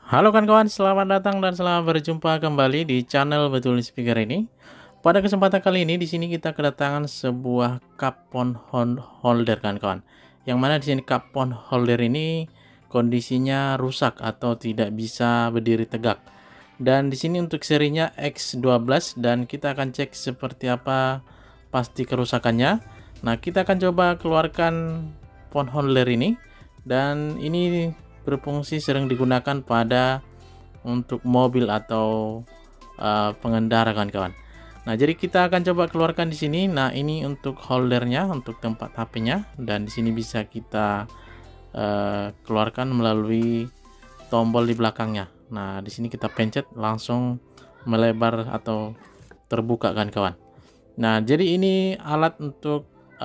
Halo kawan-kawan, selamat datang dan selamat berjumpa kembali di channel Betul Speaker ini. Pada kesempatan kali ini di sini kita kedatangan sebuah cup phone holder kawan-kawan. Yang mana di sini cup phone holder ini kondisinya rusak atau tidak bisa berdiri tegak. Dan di sini untuk serinya X12 dan kita akan cek seperti apa pasti kerusakannya. Nah, kita akan coba keluarkan phone holder ini dan ini berfungsi sering digunakan pada untuk mobil atau pengendara kawan-kawan. Nah, jadi kita akan coba keluarkan di sini. Nah, ini untuk holdernya, untuk tempat HP-nya, dan di sini bisa kita keluarkan melalui tombol di belakangnya. Nah, di sini kita pencet langsung melebar atau terbuka kan kawan. Nah, jadi ini alat untuk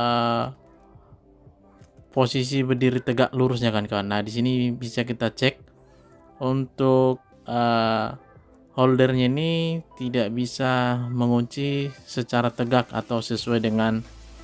posisi berdiri tegak lurusnya kan kawan. Nah, di sini bisa kita cek untuk holdernya ini tidak bisa mengunci secara tegak atau sesuai dengan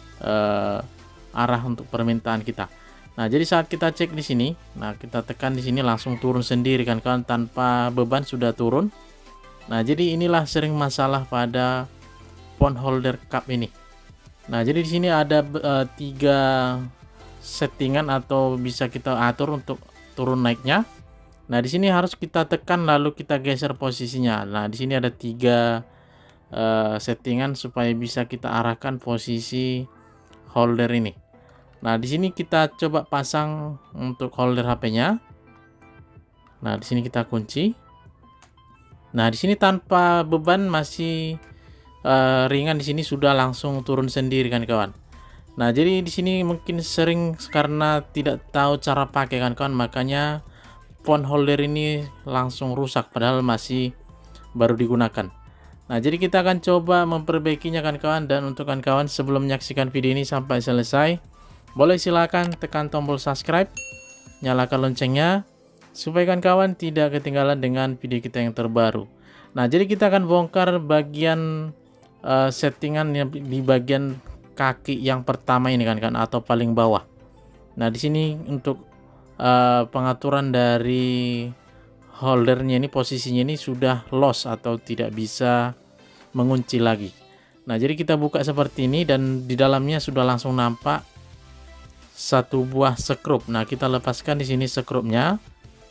arah untuk permintaan kita. Nah, jadi saat kita cek di sini, nah kita tekan di sini langsung turun sendiri kan kawan, tanpa beban sudah turun. Nah, jadi inilah sering masalah pada phone holder cup ini. Nah, jadi di sini ada tiga settingan atau bisa kita atur untuk turun naiknya. Nah, di sini harus kita tekan lalu kita geser posisinya. Nah, di sini ada tiga settingan supaya bisa kita arahkan posisi holder ini. Nah, di sini kita coba pasang untuk holder HP-nya. Nah, di sini kita kunci. Nah, di sini tanpa beban masih ringan, di sini sudah langsung turun sendiri kan kawan. Nah, jadi di sini mungkin sering karena tidak tahu cara pakai kan kawan, makanya phone holder ini langsung rusak padahal masih baru digunakan. Nah, jadi kita akan coba memperbaikinya kan kawan, dan untuk kawan-kawan sebelum menyaksikan video ini sampai selesai, boleh silakan tekan tombol subscribe, nyalakan loncengnya supaya kawan-kawan tidak ketinggalan dengan video kita yang terbaru. Nah, jadi kita akan bongkar bagian settingan yang di bagian kaki yang pertama ini kan atau paling bawah. Nah, di sini untuk pengaturan dari holdernya ini, posisinya ini sudah lost atau tidak bisa mengunci lagi. Nah, jadi kita buka seperti ini dan di dalamnya sudah langsung nampak satu buah skrup. Nah, kita lepaskan di sini skrupnya.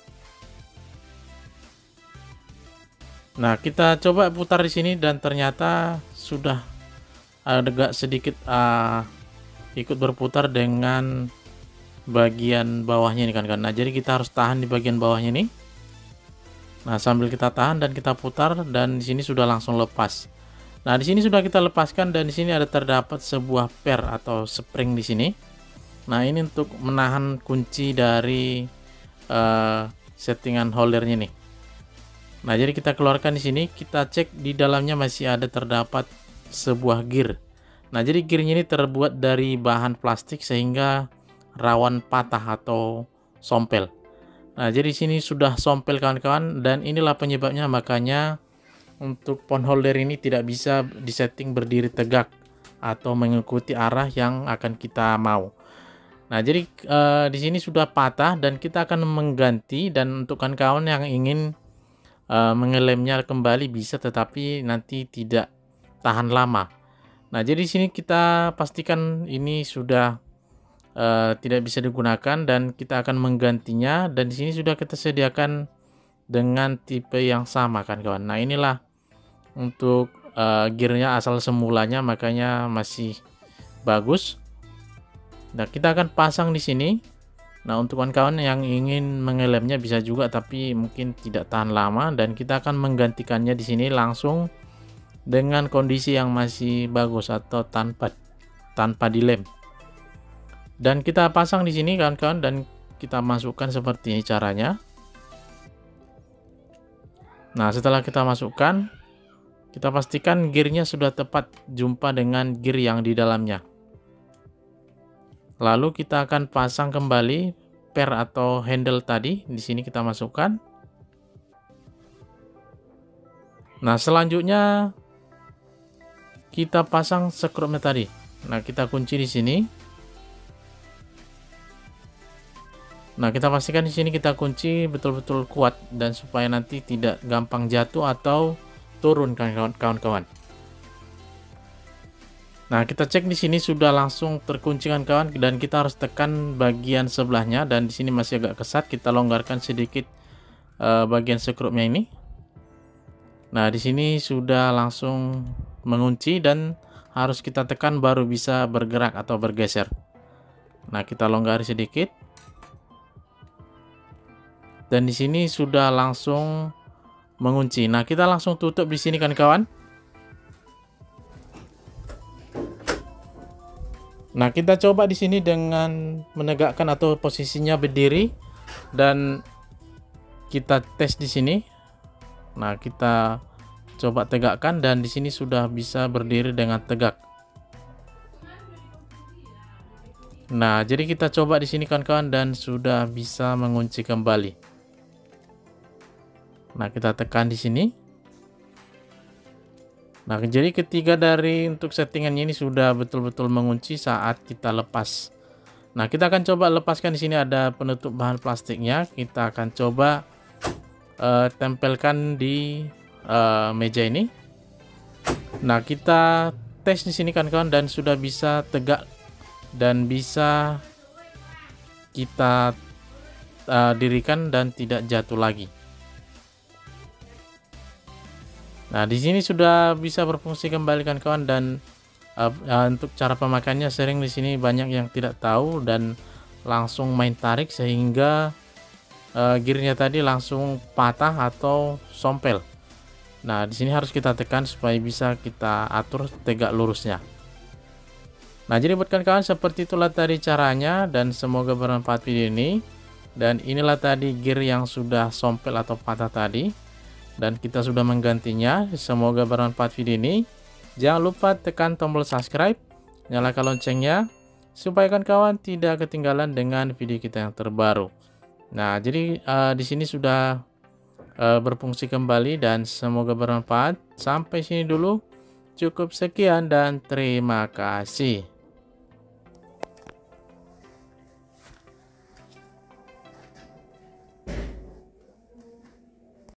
Nah, kita coba putar di sini dan ternyata sudah agak sedikit ikut berputar dengan bagian bawahnya ini kan. Nah, jadi kita harus tahan di bagian bawahnya ini. Nah, sambil kita tahan dan kita putar, dan di sini sudah langsung lepas. Nah, di sini sudah kita lepaskan dan di sini ada terdapat sebuah per atau spring di sini. Nah, ini untuk menahan kunci dari settingan holdernya nih. Nah, jadi kita keluarkan di sini, kita cek di dalamnya masih ada terdapat sebuah gear. Nah, jadi gearnya ini terbuat dari bahan plastik sehingga rawan patah atau sompel. Nah, jadi sini sudah sompel kawan-kawan, dan inilah penyebabnya makanya untuk phone holder ini tidak bisa disetting berdiri tegak atau mengikuti arah yang akan kita mau. Nah, jadi di sini sudah patah dan kita akan mengganti, dan untuk kawan-kawan yang ingin mengelemnya kembali bisa, tetapi nanti tidak tahan lama. Nah, jadi di sini kita pastikan ini sudah tidak bisa digunakan dan kita akan menggantinya, dan di sini sudah kita sediakan dengan tipe yang sama kan kawan. Nah, inilah untuk gearnya asal semulanya, makanya masih bagus. Nah, kita akan pasang di sini. Nah, untuk kawan-kawan yang ingin mengelemnya bisa juga, tapi mungkin tidak tahan lama, dan kita akan menggantikannya di sini langsung dengan kondisi yang masih bagus atau tanpa dilem. Dan kita pasang di sini kawan-kawan, dan kita masukkan seperti ini caranya. Nah, setelah kita masukkan, kita pastikan gearnya sudah tepat jumpa dengan gear yang di dalamnya. Lalu kita akan pasang kembali per atau handle tadi, di sini kita masukkan. Nah, selanjutnya kita pasang skrupnya tadi. Nah, kita kunci di sini. Nah, kita pastikan di sini kita kunci betul-betul kuat dan supaya nanti tidak gampang jatuh atau turun kawan-kawan. Nah, kita cek di sini sudah langsung terkunci kawan dan kita harus tekan bagian sebelahnya, dan di sini masih agak kesat, kita longgarkan sedikit bagian sekrupnya ini. Nah, di sini sudah langsung mengunci dan harus kita tekan baru bisa bergerak atau bergeser. Nah, kita longgari sedikit. Dan di sini sudah langsung mengunci. Nah, kita langsung tutup di sini kan kawan. Nah, kita coba di sini dengan menegakkan atau posisinya berdiri dan kita tes di sini. Nah, kita coba tegakkan dan di sini sudah bisa berdiri dengan tegak. Nah, jadi kita coba di sini kawan-kawan dan sudah bisa mengunci kembali. Nah, kita tekan di sini. Nah, jadi ketiga dari untuk settingannya ini sudah betul-betul mengunci saat kita lepas. Nah, kita akan coba lepaskan. Di sini ada penutup bahan plastiknya. Kita akan coba tempelkan di meja ini. Nah, kita tes di sini kawan-kawan dan sudah bisa tegak dan bisa kita dirikan dan tidak jatuh lagi. Nah, di sini sudah bisa berfungsi kembali kawan-kawan, dan untuk cara pemakaiannya sering di sini banyak yang tidak tahu dan langsung main tarik sehingga gearnya tadi langsung patah atau sompel. Nah, di sini harus kita tekan supaya bisa kita atur tegak lurusnya. Nah, jadi buat kawan-kawan seperti itulah tadi caranya, dan semoga bermanfaat video ini. Dan inilah tadi gear yang sudah sompel atau patah tadi, dan kita sudah menggantinya. Semoga bermanfaat video ini. Jangan lupa tekan tombol subscribe, nyalakan loncengnya supaya kawan-kawan tidak ketinggalan dengan video kita yang terbaru. Nah, jadi di sini sudah berfungsi kembali dan semoga bermanfaat. Sampai sini dulu. Cukup sekian dan terima kasih.